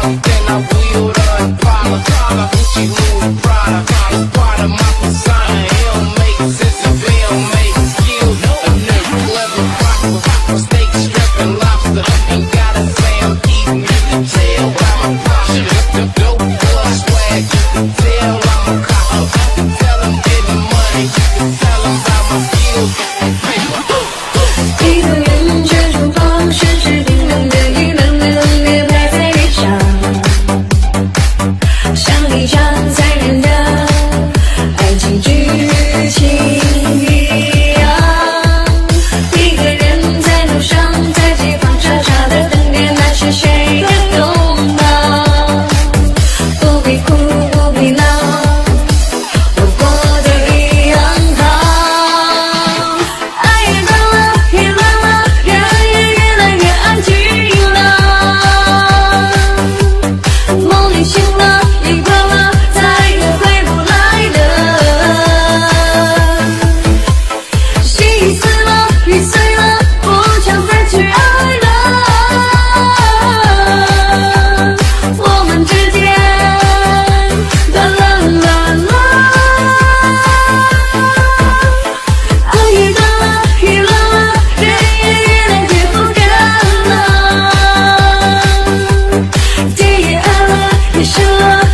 house, then I wheeled her Impala. Gucci, Louis, Prada, it's part of my persona. It don't make sense if it don't make skills. A nigga clever, prosper, steak, shrimp, and lobster. Ain't gotta say I'm eating, you can tell by my posture. The dope boy swag, you can tell I'm a copper. You can tell I'm getting money, you can tell I'm by my skills. 一个人却冲锋陷阵，冰冷的雨，冷冽冷冽拍在脸上，像一场残忍的爱情剧情一样。一个人在路上，在街坊傻傻的等点那是谁的拥抱，不必哭不必闹，我过得一样好。爱也断了，也乱了，人也越来越安静了，梦里醒了，也关了，再也回不来了。心死了，雨碎了，不想再去爱了。我们之间断了断了，爱也断了，也乱了，人也越来越不真了。天也暗了，也深了。